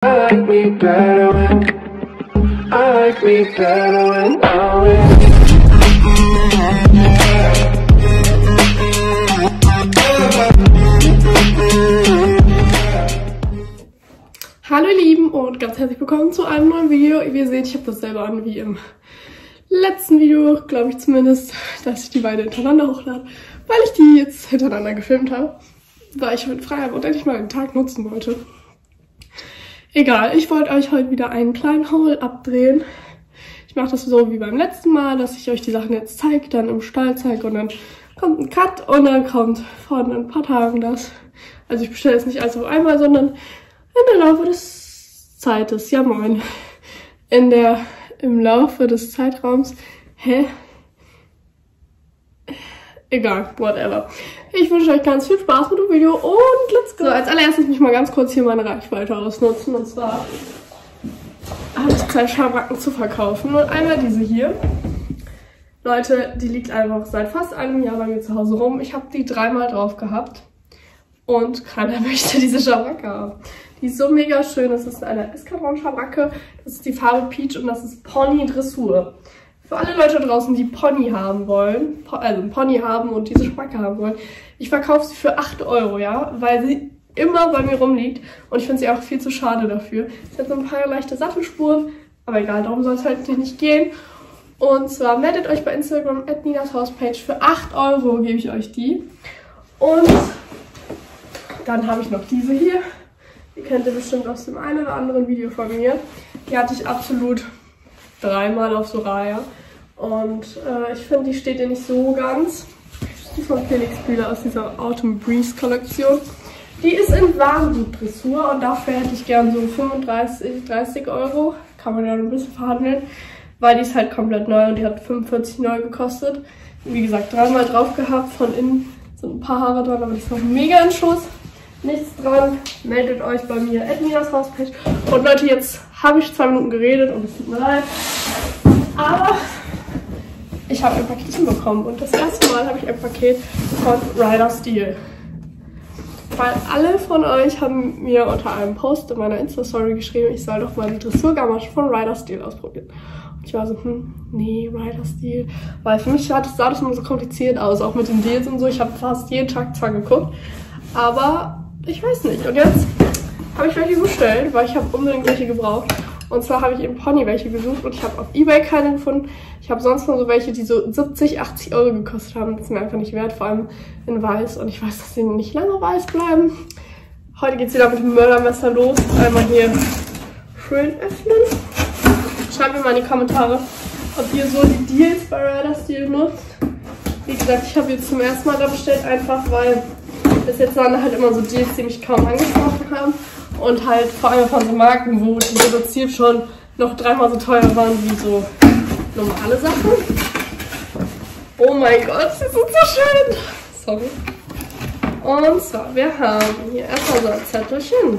like me better when I'm with you. Hallo ihr Lieben und ganz herzlich willkommen zu einem neuen Video. Wie ihr seht, ich habe dasselbe an wie im letzten Video, glaube ich zumindest, dass ich die beiden hintereinander hochlade, weil ich die jetzt hintereinander gefilmt habe, weil ich heute frei habe und endlich mal den Tag nutzen wollte. Egal, ich wollte euch heute wieder einen kleinen Haul abdrehen. Ich mache das so wie beim letzten Mal, dass ich euch die Sachen jetzt zeige, dann im Stall zeige und dann kommt ein Cut und dann kommt vor ein paar Tagen das. Also ich bestelle jetzt nicht alles auf einmal, sondern im Laufe des Zeites, ja moin, im Laufe des Zeitraums, egal, whatever. Ich wünsche euch ganz viel Spaß mit dem Video und let's go. So, als allererstes muss ich mal ganz kurz hier meine Reichweite ausnutzen und zwar habe ich 2 Schabracken zu verkaufen und einmal diese hier. Leute, die liegt einfach seit fast einem Jahr bei mir zu Hause rum. Ich habe die 3-mal drauf gehabt und keiner möchte diese Schabracke haben. Die ist so mega schön. Das ist eine Eskadron-Schabracke. Das ist die Farbe Peach und das ist Pony Dressur. Für alle Leute draußen, die Pony haben wollen, also ein Pony haben und diese Schabracke haben wollen, ich verkaufe sie für 8 €, ja, weil sie immer bei mir rumliegt und ich finde sie auch viel zu schade dafür. Sie hat so ein paar leichte Sattelspuren, aber egal, darum soll es halt nicht gehen. Und zwar meldet euch bei Instagram @NinasHausPage. Für 8 € gebe ich euch die. Und dann habe ich noch diese hier. Die kennt ihr bestimmt aus dem einen oder anderen Video von mir. Die hatte ich absolut 3-mal auf Soraya. Und ich finde, die steht ihr nicht so ganz. Das ist die von Felix Bühler aus dieser Autumn Breeze Kollektion. Die ist in Warmblutdressur und dafür hätte ich gern so 30 €. Kann man ja ein bisschen verhandeln, weil die ist halt komplett neu und die hat 45 neu gekostet. Wie gesagt, 3-mal drauf gehabt. Von innen sind ein paar Haare dran, aber die ist noch mega in Schuss. Nichts dran, meldet euch bei mir @NinasHausPage. Und Leute, jetzt habe ich 2 Minuten geredet und es tut mir leid. Aber ich habe ein Paket bekommen und das erste Mal habe ich ein Paket von Rider Steel. Weil alle von euch haben mir unter einem Post in meiner Insta-Story geschrieben, ich soll doch mal die Dressurgamaschen von Rider Steel ausprobieren. Und ich war so, nee, Rider Steel. Weil für mich sah das immer so kompliziert aus, auch mit den Deals und so. Ich habe fast jeden Tag zwar geguckt, aber ich weiß nicht. Und jetzt habe ich welche bestellt, weil ich habe unbedingt welche gebraucht. Und zwar habe ich im Pony welche gesucht und ich habe auf eBay keine gefunden. Ich habe sonst nur so welche, die so 70, 80 € gekostet haben. Das ist mir einfach nicht wert, vor allem in weiß. Und ich weiß, dass sie nicht lange weiß bleiben. Heute geht es wieder mit dem Mördermesser los. Einmal hier schön öffnen. Schreibt mir mal in die Kommentare, ob ihr so die Deals bei Rider Steel nutzt. Wie gesagt, ich habe jetzt zum ersten Mal da bestellt, einfach weil bis jetzt waren halt immer so Deals, die mich kaum angesprochen haben. Und halt vor allem von so Marken, wo die reduziert schon noch 3-mal so teuer waren wie so normale Sachen. Oh mein Gott, sie sind so schön. Sorry. Und zwar, wir haben hier erstmal so ein Zettelchen.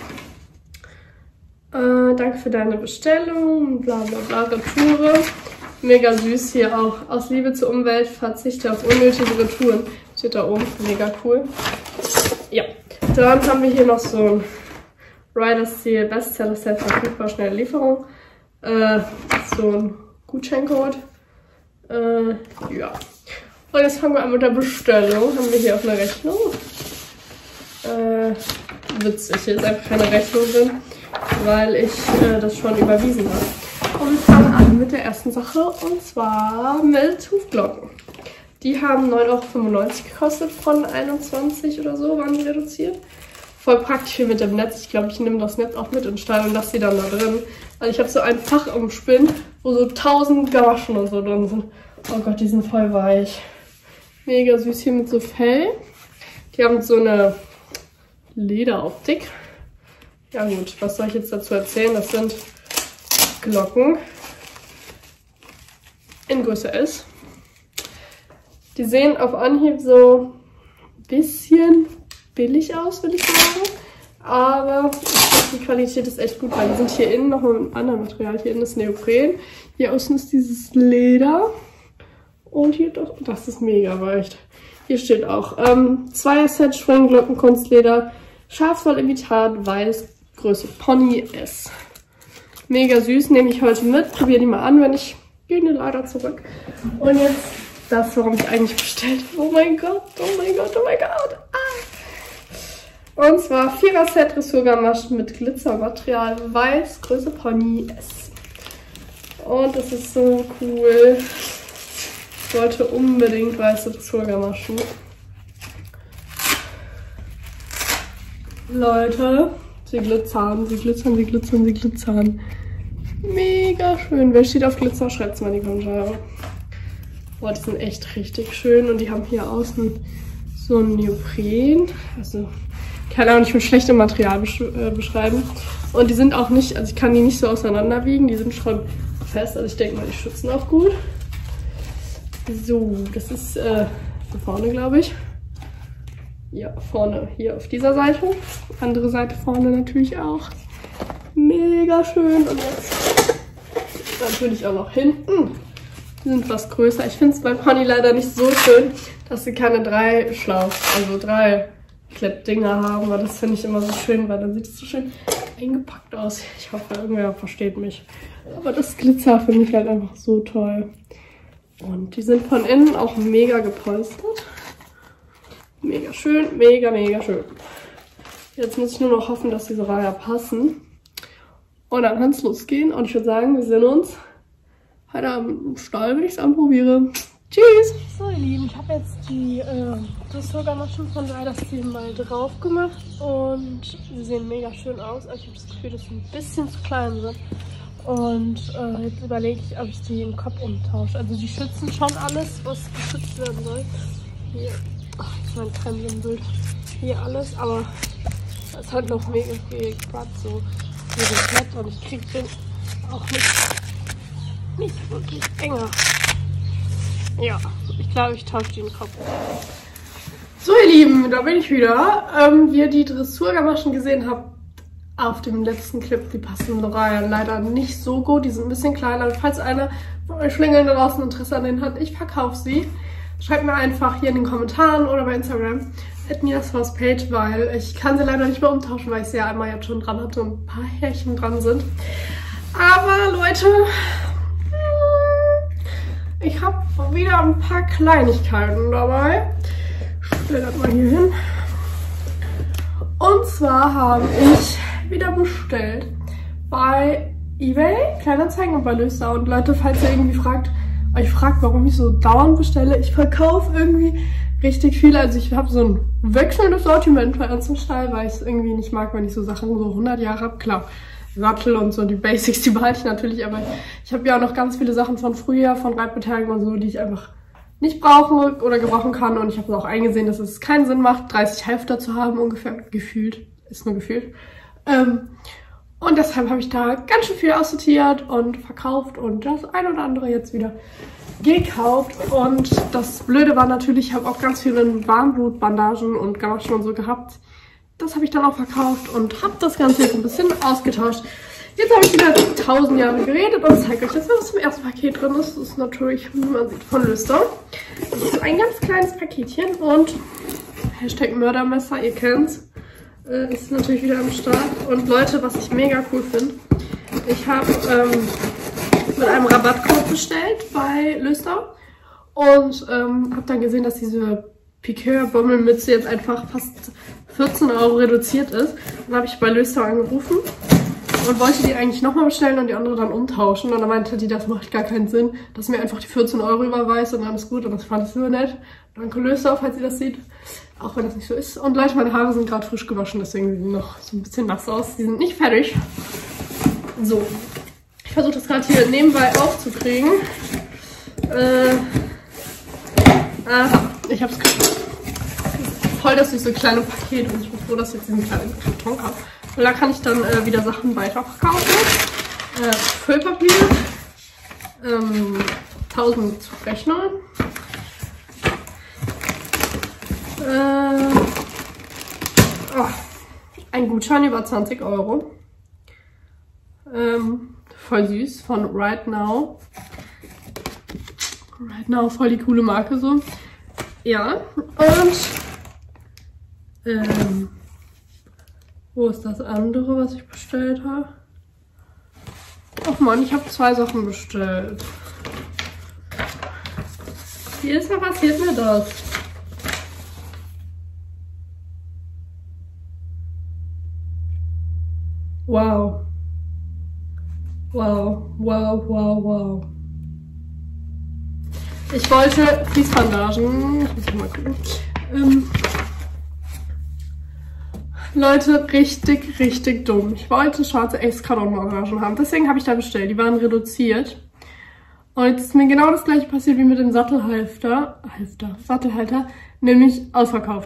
Danke für deine Bestellung, bla bla bla, Retoure. Mega süß hier auch. Aus Liebe zur Umwelt verzichte auf unnötige Retouren. Steht da oben, mega cool. Ja, dann haben wir hier noch so ein Rider Steel Bestseller Set, verfügbar, schnelle Lieferung. So ein Gutscheincode. Ja. Und jetzt fangen wir an mit der Bestellung. Haben wir hier auch eine Rechnung. Witzig, hier ist einfach keine Rechnung drin, weil ich das schon überwiesen habe. Und wir fangen an mit der ersten Sache und zwar mit Hufglocken. Die haben 9,95 € gekostet, von 21 oder so waren die reduziert. Voll praktisch hier mit dem Netz. Ich glaube, ich nehme das Netz auch mit in den Stall und lasse die dann da drin. Weil ich habe so ein Fach im Spinn, wo so 1000 Gamaschen und so drin sind. Oh Gott, die sind voll weich. Mega süß hier mit so Fell. Die haben so eine Lederoptik. Ja gut, was soll ich jetzt dazu erzählen? Das sind Glocken in Größe S. Die sehen auf Anhieb so ein bisschen billig aus, würde ich sagen. Aber ich finde, die Qualität ist echt gut, weil die sind hier innen nochmal mit einem anderen Material. Hier innen ist Neopren. Hier außen ist dieses Leder. Und hier doch, das ist mega weich. Hier steht auch 2er-Set, Springglocken, Kunstleder, Schafwollimitat, weiß, Größe Pony S. Mega süß, nehme ich heute mit. Probiere die mal an, wenn ich gehe leider zurück. Und jetzt das, warum ich eigentlich bestellt habe. Oh mein Gott, oh mein Gott, oh mein Gott. Ah. Und zwar 4er-Set Dressurgamaschen mit Glitzermaterial, weiß, Größe Pony S. Und das ist so cool. Ich wollte unbedingt weiße Dressurgamaschen. Leute, sie glitzern, sie glitzern, sie glitzern, sie glitzern. Mega schön. Wer steht auf Glitzer, schreibt es mal in die Kommentare. Boah, die sind echt richtig schön. Und die haben hier außen so ein Neopren. Also, kann auch nicht mit schlechtem Material beschreiben. Und die sind auch nicht, also ich kann die nicht so auseinanderwiegen. Die sind schon fest. Also ich denke mal, die schützen auch gut. So, das ist hier vorne, glaube ich. Ja, vorne hier auf dieser Seite. Andere Seite vorne natürlich auch. Mega schön. Und jetzt natürlich auch noch hinten. Die sind was größer. Ich finde es bei Pony leider nicht so schön, dass sie keine 3 Kleppdinger haben. Weil das finde ich immer so schön, weil dann sieht es so schön eingepackt aus. Ich hoffe, irgendwer versteht mich. Aber das Glitzer finde ich halt einfach so toll. Und die sind von innen auch mega gepolstert. Mega schön, mega, mega schön. Jetzt muss ich nur noch hoffen, dass diese Reihe passen. Und dann kann es losgehen. Und ich würde sagen, wir sehen uns heute am Stall, wenn ich es anprobiere. Tschüss! So ihr Lieben, ich habe jetzt die Dressurgamaschen von Riders Team mal drauf gemacht. Und sie sehen mega schön aus. Also ich habe das Gefühl, dass sie ein bisschen zu klein sind. Und jetzt überlege ich, ob ich die im Kopf umtausche. Also die schützen schon alles, was geschützt werden soll. Hier. Ach, ich meine, kein so ein Bild. Hier alles, aber da ist halt noch mega viel Quatsch, so fett und ich kriege den auch nicht wirklich enger. Ja, ich glaube, ich tausche den Kopf. So ihr Lieben, da bin ich wieder. Wie ihr die Dressurgamaschen gesehen habt auf dem letzten Clip, die passen leider nicht so gut. Die sind ein bisschen kleiner. Falls einer von euch Schlingeln draußen Interesse an denen hat, ich verkaufe sie. Schreibt mir einfach hier in den Kommentaren oder bei Instagram @miasforcepage, weil ich kann sie leider nicht mehr umtauschen, weil ich sie ja einmal jetzt schon dran hatte und ein paar Härchen dran sind. Aber Leute, ich habe wieder ein paar Kleinigkeiten dabei. Ich stelle das mal hier hin. Und zwar habe ich wieder bestellt bei eBay, Kleinanzeigen und bei Löster. Und Leute, falls ihr irgendwie euch fragt, warum ich so dauernd bestelle, ich verkaufe irgendwie richtig viel. Also ich habe so ein wechselndes Sortiment bei uns im Stall, weil ich es irgendwie nicht mag, wenn ich so Sachen so 100 Jahre habe. Klar, Sattel und so die Basics, die behalte ich natürlich, aber ich habe ja auch noch ganz viele Sachen von früher, von Reitbeteiligung und so, die ich einfach nicht brauchen oder gebrauchen kann. Und ich habe auch eingesehen, dass es keinen Sinn macht, 30 Halfter zu haben, ungefähr, gefühlt, ist nur gefühlt. Und deshalb habe ich da ganz schön viel aussortiert und verkauft und das ein oder andere jetzt wieder gekauft. Und das Blöde war natürlich, ich habe auch ganz viele Warmblutbandagen und Gamaschen und so gehabt. Das habe ich dann auch verkauft und habe das Ganze jetzt ein bisschen ausgetauscht. Jetzt habe ich wieder 1000 Jahre geredet und zeige euch jetzt, was im ersten Paket drin ist. Das ist natürlich, wie man sieht, von Löster. Das ist ein ganz kleines Paketchen und Hashtag Mördermesser, ihr kennt's. Ist natürlich wieder am Start. Und Leute, was ich mega cool finde, ich habe mit einem Rabattcode bestellt bei Löster und habe dann gesehen, dass diese Piqueur-Bommelmütze jetzt einfach fast 14 € reduziert ist. Dann habe ich bei Löster angerufen und wollte die eigentlich nochmal bestellen und die andere dann umtauschen. Und dann meinte die, das macht gar keinen Sinn, dass mir einfach die 14 € überweist und dann ist gut. Und das fand ich so nett. Danke Löster, falls ihr das seht. Auch wenn das nicht so ist. Und Leute, meine Haare sind gerade frisch gewaschen, deswegen sehen die noch so ein bisschen nass aus. Die sind nicht fertig. So. Ich versuche das gerade hier nebenbei aufzukriegen. Ich habe es geschafft. Voll das süße kleine Paket und ich bin froh, dass ich jetzt diesen kleinen Karton habe. Und da kann ich dann wieder Sachen weiterverkaufen. Füllpapier. 1000 Rechner. Ein Gutschein über 20 €. Voll süß von Right Now. Right Now, voll die coole Marke so. Ja, und Wo ist das andere, was ich bestellt habe? Ach man, ich habe 2 Sachen bestellt. Jedes Mal passiert mir das. Wow. Wow, wow, wow, wow. Ich wollte Fließbandagen. Ich muss mal gucken. Leute, richtig, richtig dumm. Ich wollte schwarze Escadron-Bandagen haben. Deswegen habe ich da bestellt. Die waren reduziert. Und jetzt ist mir genau das gleiche passiert wie mit dem Sattelhalter, nämlich ausverkauft.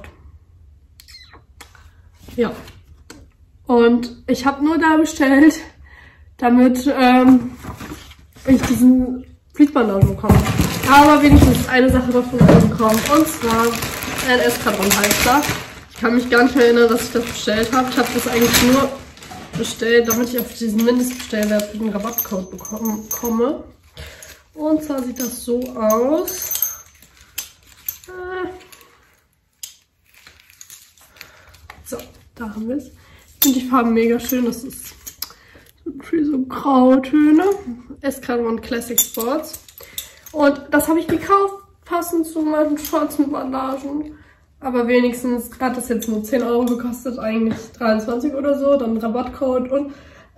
Ja. Und ich habe nur da bestellt, damit ich diesen Fließbandagen bekomme. Aber wenigstens eine Sache davon bekommen. Und zwar ein Escadron-Halter. Ich kann mich gar nicht mehr erinnern, dass ich das bestellt habe. Ich habe das eigentlich nur bestellt, damit ich auf diesen Mindestbestellwert für den Rabattcode komme. Und zwar sieht das so aus. So, da haben wir es. Ich finde die Farben mega schön. Das ist so Grautöne. Escadron Classic Sports. Und das habe ich gekauft, passend zu meinen schwarzen Bandagen. Aber wenigstens hat das jetzt nur 10 Euro gekostet, eigentlich 23 oder so. Dann Rabattcode und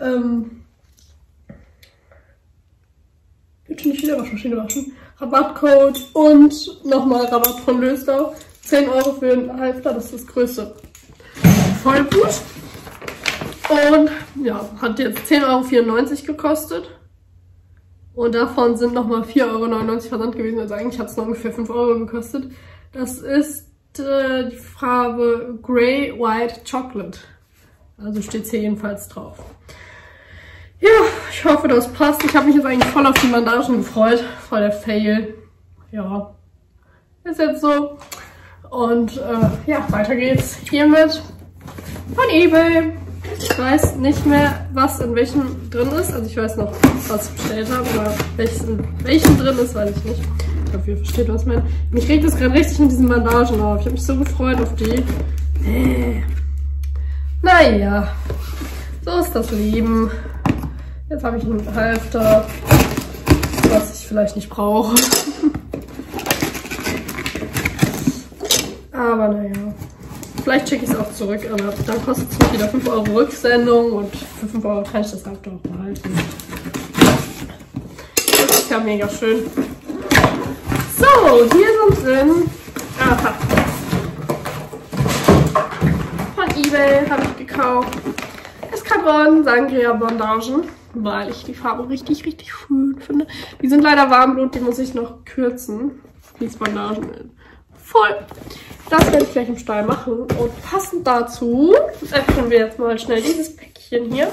bitte nicht wieder Waschmaschine waschen. Rabattcode und nochmal Rabatt von Lösdau. 10 Euro für den Halfter, das ist das größte. Voll gut. Und ja, hat jetzt 10,94 Euro gekostet. Und davon sind nochmal 4,99 Euro Versand gewesen. Also eigentlich hat es noch ungefähr 5 Euro gekostet. Das ist die Farbe Grey White Chocolate. Also steht es hier jedenfalls drauf. Ja, ich hoffe, das passt. Ich habe mich jetzt eigentlich voll auf die Bandagen gefreut. Voll der Fail. Ja, ist jetzt so. Und ja, weiter geht's hiermit von eBay. Ich weiß nicht mehr, was in welchem drin ist. Also ich weiß noch, was ich bestellt habe, aber welchen drin ist, weiß ich nicht. Ich hoffe, ihr versteht, was ich meine. Mich regt das gerade richtig mit diesen Bandagen auf. Ich habe mich so gefreut auf die. Naja, so ist das Leben. Jetzt habe ich einen Halfter, was ich vielleicht nicht brauche. Aber naja. Vielleicht schicke ich es auch zurück, aber dann kostet es mich wieder 5 Euro Rücksendung und für 5 Euro kann ich das Halfter auch behalten. Das ist ja mega schön. So, hier sind drin. Aha. Von eBay habe ich gekauft. Escadron Sangria Bandagen, weil ich die Farbe richtig, richtig schön finde. Die sind leider Warmblut, die muss ich noch kürzen. Fließbandagen. Voll. Das werde ich gleich im Stall machen. Und passend dazu öffnen wir jetzt mal schnell dieses Päckchen hier.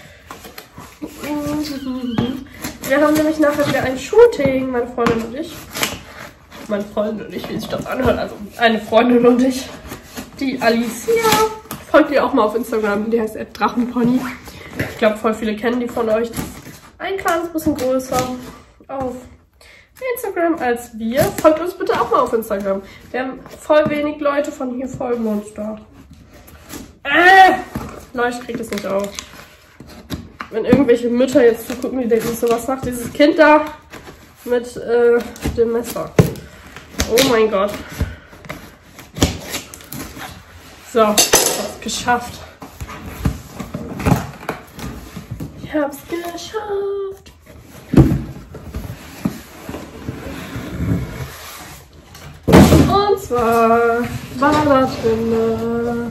Wir haben nämlich nachher wieder ein Shooting, meine Freundin und ich. Meine Freundin und ich, wie sich das anhört. Also eine Freundin und ich. Die Alicia. Folgt ihr auch mal auf Instagram. Die heißt @Drachenpony. Ich glaube, voll viele kennen die von euch. Ein kleines bisschen größer auf Instagram als wir. Folgt uns bitte auch mal auf Instagram. Wir haben voll wenig Leute von hier folgen uns da. Leute, ich krieg das nicht auf. Wenn irgendwelche Mütter jetzt zugucken, die denken so, was macht dieses Kind da mit dem Messer? Oh mein Gott. So, ich hab's geschafft. Ich hab's geschafft. Und zwar war da drin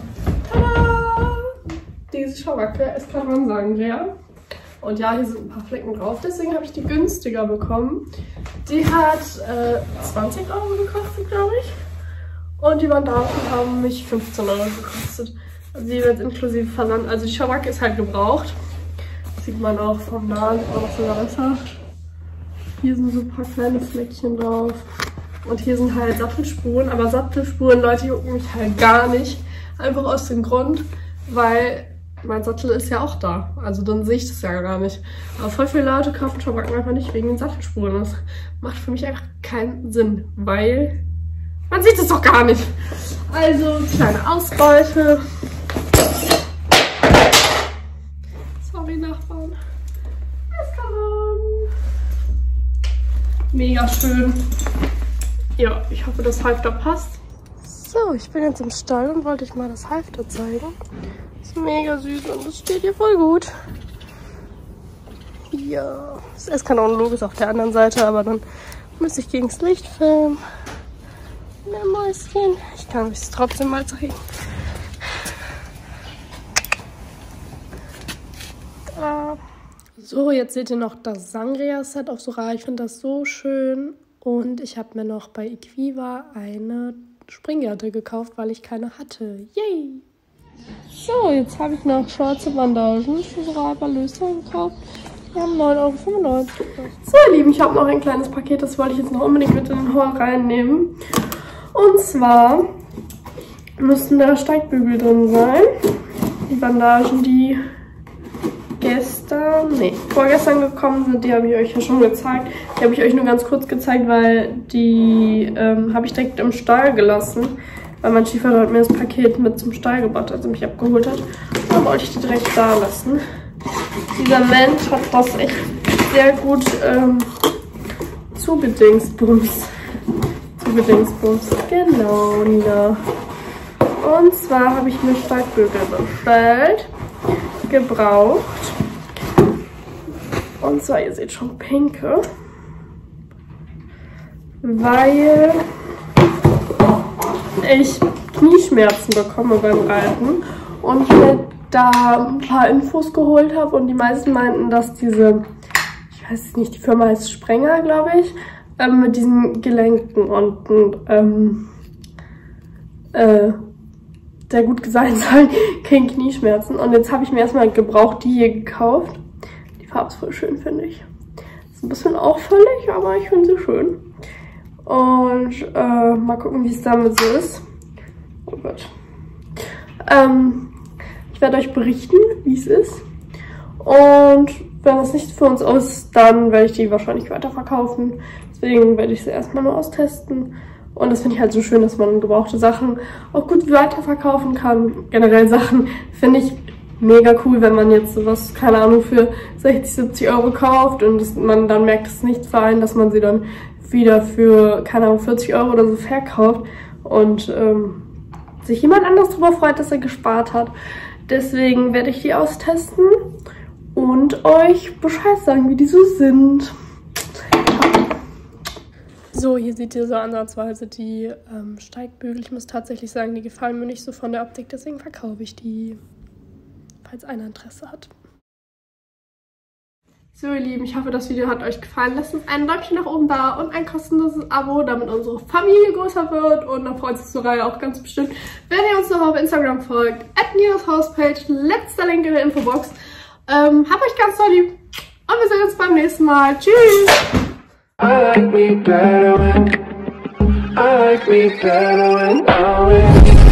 diese Schauwacke Escadron Sangria. Und ja, hier sind ein paar Flecken drauf, deswegen habe ich die günstiger bekommen. Die hat 20 Euro gekostet, glaube ich. Und die Bandagen haben mich 15 Euro gekostet. Also die wird inklusive Versand. Also die Schauwacke ist halt gebraucht. Das sieht man auch vom Nahen auch noch sogar besser. Hier sind so ein paar kleine Fleckchen drauf. Und hier sind halt Sattelspuren. Aber Sattelspuren, Leute, jucken mich halt gar nicht. Einfach aus dem Grund, weil mein Sattel ist ja auch da. Also dann sehe ich das ja gar nicht. Aber voll viele Leute kaufen Schauwacken einfach nicht wegen den Sattelspuren. Das macht für mich einfach keinen Sinn, weil man sieht es doch gar nicht. Also kleine Ausbeute. Eskalon. Eskalon. Mega schön. Ja, ich hoffe, das Halfter passt. So, ich bin jetzt im Stall und wollte euch mal das Halfter zeigen. Ist mega süß und es steht hier voll gut. Ja, das Eskalon-Logo ist auf der anderen Seite, aber dann muss ich gegen das Licht filmen. Ein Mäuschen. Ich kann euch es trotzdem mal zeigen. Da. So, jetzt seht ihr noch das Sangria-Set auf Soraya. Ich finde das so schön. Und ich habe mir noch bei Equiva eine Springgerte gekauft, weil ich keine hatte. Yay! So, jetzt habe ich noch schwarze Bandagen für Soraya bei Löster gekauft. Wir haben 9,95 €. So, ihr Lieben, ich habe noch ein kleines Paket, das wollte ich jetzt noch unbedingt mit in den Haul reinnehmen. Und zwar müssten da Steigbügel drin sein. Die Bandagen, die vorgestern gekommen sind, die habe ich euch ja schon gezeigt. Die habe ich euch nur ganz kurz gezeigt, weil die habe ich direkt im Stall gelassen. Weil mein Stiefvater hat mir das Paket mit zum Stall gebracht, als er mich abgeholt hat. Und dann wollte ich die direkt da lassen. Dieser Mensch hat das echt sehr gut zugedingsbums. Genau, Nina. Und zwar habe ich mir Steigbügel bestellt. Gebraucht. Und zwar, ihr seht schon pinke. Weil ich Knieschmerzen bekomme beim Reiten. Und ich mir da ein paar Infos geholt habe. Und die meisten meinten, dass diese, ich weiß nicht, die Firma heißt Sprenger, glaube ich, mit diesen Gelenken unten sehr gut sein soll, kein Knieschmerzen. Und jetzt habe ich mir erstmal gebraucht die hier gekauft. Die Farbe ist voll schön, finde ich. Ist ein bisschen auffällig, aber ich finde sie schön. Und mal gucken, wie es damit so ist. Oh Gott. Ich werde euch berichten, wie es ist. Und wenn es nicht für uns ist, dann werde ich die wahrscheinlich weiterverkaufen. Deswegen werde ich sie erstmal nur austesten. Und das finde ich halt so schön, dass man gebrauchte Sachen auch gut weiterverkaufen kann. Generell Sachen finde ich mega cool, wenn man jetzt sowas, keine Ahnung, für 60, 70 € kauft und man dann merkt es nicht für einen, dass man sie dann wieder für, keine Ahnung, 40 € oder so verkauft und sich jemand anderes darüber freut, dass er gespart hat. Deswegen werde ich die austesten und euch Bescheid sagen, wie die so sind. So, hier seht ihr so ansatzweise die Steigbügel. Ich muss tatsächlich sagen, die gefallen mir nicht so von der Optik, deswegen verkaufe ich die, falls einer Interesse hat. So, ihr Lieben, ich hoffe, das Video hat euch gefallen. Lasst uns ein Däumchen nach oben da und ein kostenloses Abo, damit unsere Familie größer wird. Und dann freut sich Soraya auch ganz bestimmt, wenn ihr uns noch auf Instagram folgt. @NinasHausPage, letzter Link in der Infobox. Hab euch ganz doll lieb und wir sehen uns beim nächsten Mal. Tschüss! I like me better when I'm with